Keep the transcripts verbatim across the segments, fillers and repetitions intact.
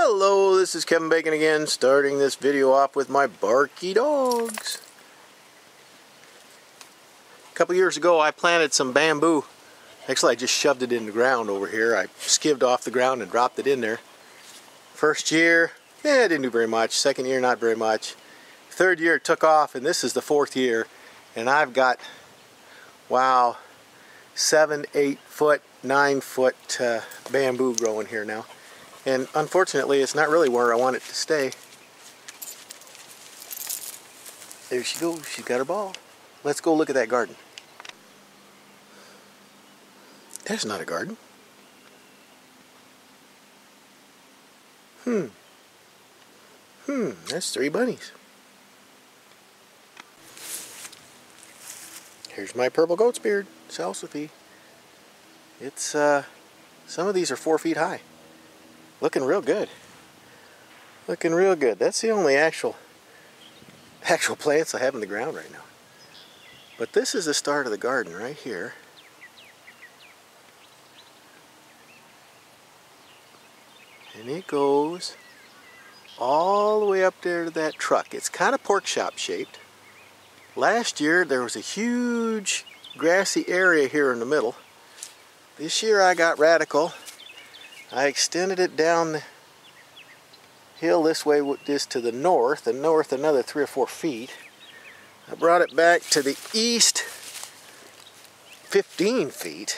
Hello, this is Kevin Bacon again, starting this video off with my barky dogs. A couple years ago I planted some bamboo. Actually, I just shoved it in the ground over here. I skivved off the ground and dropped it in there. First year, eh, I didn't do very much. Second year, not very much. Third year, it took off, and this is the fourth year. And I've got, wow, seven, eight foot, nine foot uh, bamboo growing here now. And unfortunately, it's not really where I want it to stay. There she goes. She's got her ball. Let's go look at that garden. That's not a garden. Hmm. Hmm. That's three bunnies. Here's my purple goat's beard, Salsify. It's, uh, some of these are four feet high. Looking real good. Looking real good. That's the only actual actual plants I have in the ground right now. But this is the start of the garden right here. And it goes all the way up there to that truck. It's kind of pork chop shaped. Last year there was a huge grassy area here in the middle. This year I got radical. I extended it down the hill this way, this to the north, and north another three or four feet. I brought it back to the east fifteen feet.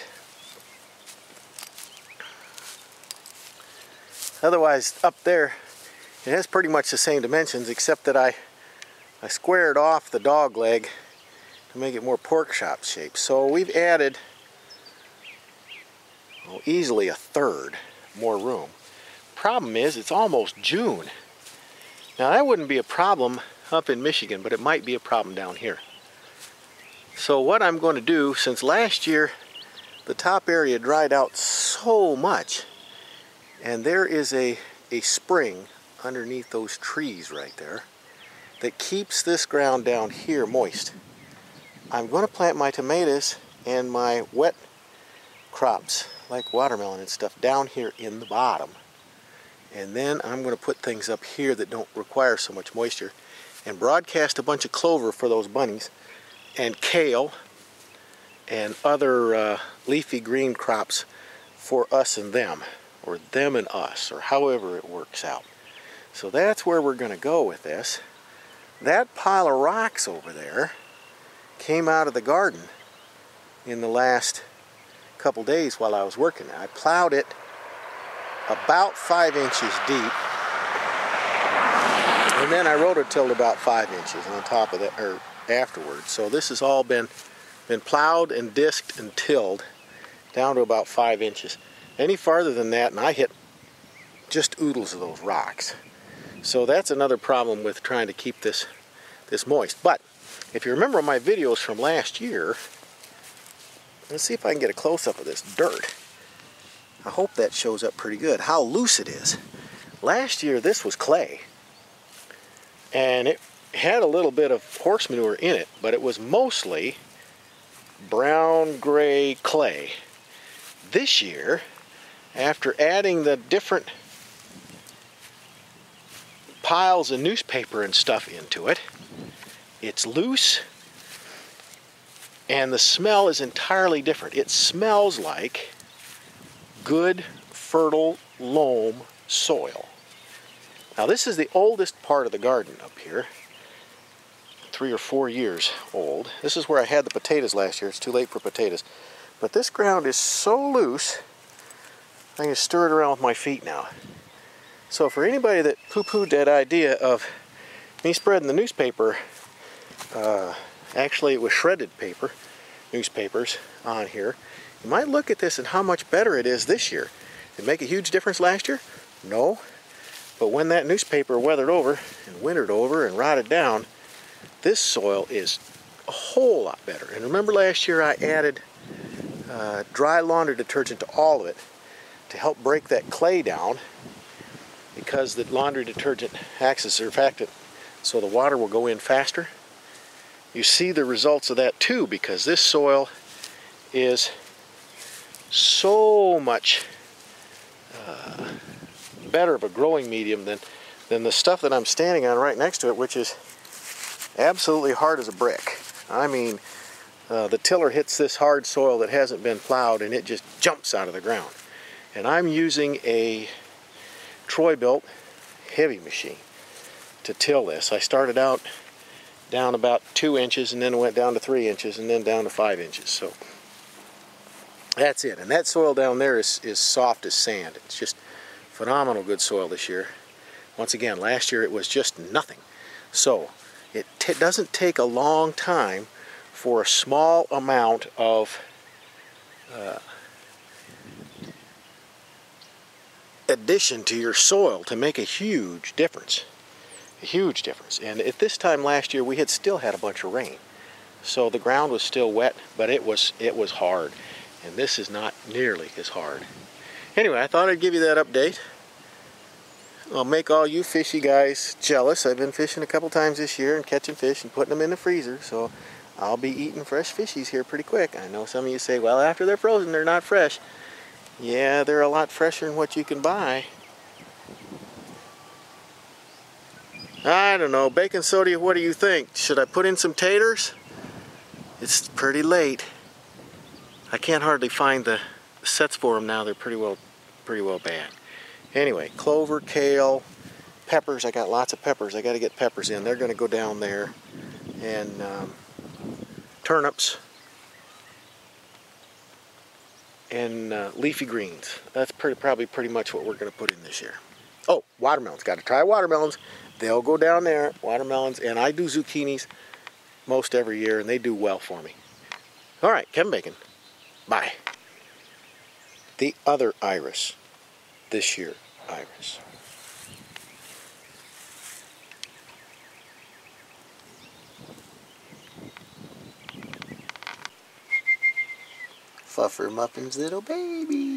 Otherwise, up there, it has pretty much the same dimensions, except that I, I squared off the dog leg to make it more pork chop shaped. So we've added oh, easily a third more room. Problem is, it's almost June. Now that wouldn't be a problem up in Michigan, but it might be a problem down here. So what I'm going to do, since last year the top area dried out so much, and there is a, a spring underneath those trees right there that keeps this ground down here moist. I'm going to plant my tomatoes and my wet crops like watermelon and stuff down here in the bottom, and then I'm going to put things up here that don't require so much moisture and broadcast a bunch of clover for those bunnies and kale and other uh, leafy green crops for us and them, or them and us, or however it works out. So that's where we're going to go with this. That pile of rocks over there came out of the garden in the last couple days while I was working. I plowed it about five inches deep, and then I rototilled about five inches on top of that, or afterwards. So this has all been been plowed and disked and tilled down to about five inches. Any farther than that, and I hit just oodles of those rocks. So that's another problem with trying to keep this this moist. But if you remember my videos from last year, let's see if I can get a close-up of this dirt. I hope that shows up pretty good, how loose it is. Last year this was clay, and it had a little bit of horse manure in it, but it was mostly brown gray clay. This year, after adding the different piles of newspaper and stuff into it, it's loose, and the smell is entirely different. It smells like good, fertile loam soil. Now this is the oldest part of the garden up here. Three or four years old. This is where I had the potatoes last year. It's too late for potatoes. But this ground is so loose, I can stir it around with my feet now. So for anybody that poo-pooed that idea of me spreading the newspaper, uh, actually it was shredded paper, newspapers on here, you might look at this and how much better it is this year. Did it make a huge difference last year? No. But when that newspaper weathered over and wintered over and rotted down, this soil is a whole lot better. And remember last year I added uh, dry laundry detergent to all of it to help break that clay down, because the laundry detergent acts as a surfactant so the water will go in faster. You see the results of that too, because this soil is so much uh, better of a growing medium than, than the stuff that I'm standing on right next to it, which is absolutely hard as a brick. I mean, uh, the tiller hits this hard soil that hasn't been plowed and it just jumps out of the ground. And I'm using a Troy-Bilt heavy machine to till this. I started out down about two inches and then went down to three inches and then down to five inches. So that's it. And that soil down there is, is soft as sand. It's just phenomenal good soil this year. Once again, last year it was just nothing. So it t doesn't take a long time for a small amount of uh, addition to your soil to make a huge difference. A huge difference. And at this time last year we had still had a bunch of rain. So the ground was still wet, but it was it was hard. And this is not nearly as hard. Anyway, I thought I'd give you that update. I'll make all you fishy guys jealous. I've been fishing a couple times this year and catching fish and putting them in the freezer, so I'll be eating fresh fishies here pretty quick. I know some of you say, well, after they're frozen, they're not fresh. Yeah, they're a lot fresher than what you can buy. I don't know. Baking soda, what do you think? Should I put in some taters? It's pretty late. I can't hardly find the sets for them now. They're pretty well, pretty well bad. Anyway, clover, kale, peppers. I got lots of peppers. I got to get peppers in. They're going to go down there. And um, turnips. And uh, leafy greens. That's pretty, probably pretty much what we're going to put in this year. Oh, watermelons. Got to try watermelons. They'll go down there. Watermelons. And I do zucchinis most every year, and they do well for me. All right, Kevin Bacon. Bye. The other iris. This year iris. Fluffer Muffin's little baby.